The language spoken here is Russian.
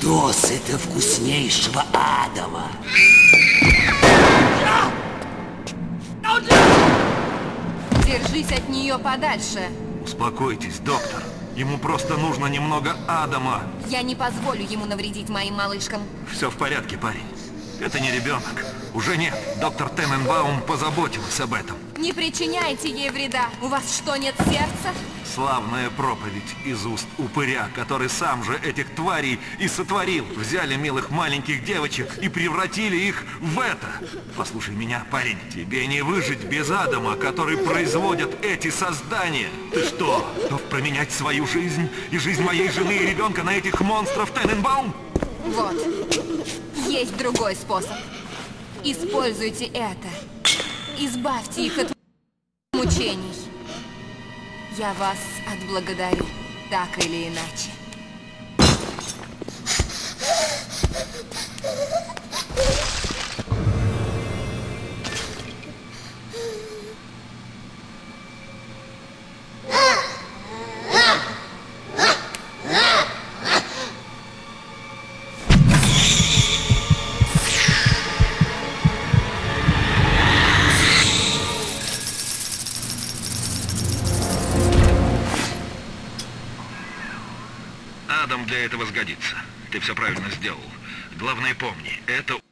Досыта вкуснейшего Адама. Держись от нее подальше. Успокойтесь, доктор. Ему просто нужно немного Адама. Я не позволю ему навредить моим малышкам. Все в порядке, парень. Это не ребенок. Уже нет. Доктор Тененбаум позаботилась об этом. Не причиняйте ей вреда. У вас что, нет сердца? Славная проповедь из уст упыря, который сам же этих тварей и сотворил. Взяли милых маленьких девочек и превратили их в это. Послушай меня, парень, тебе не выжить без Адама, который производят эти создания. Ты что, готов променять свою жизнь и жизнь моей жены и ребенка на этих монстров, Тененбаум? Вот. Есть другой способ. Используйте это. Избавьте их от мучений. Я вас отблагодарю, так или иначе. Адам для этого сгодится. Ты все правильно сделал. Главное помни, это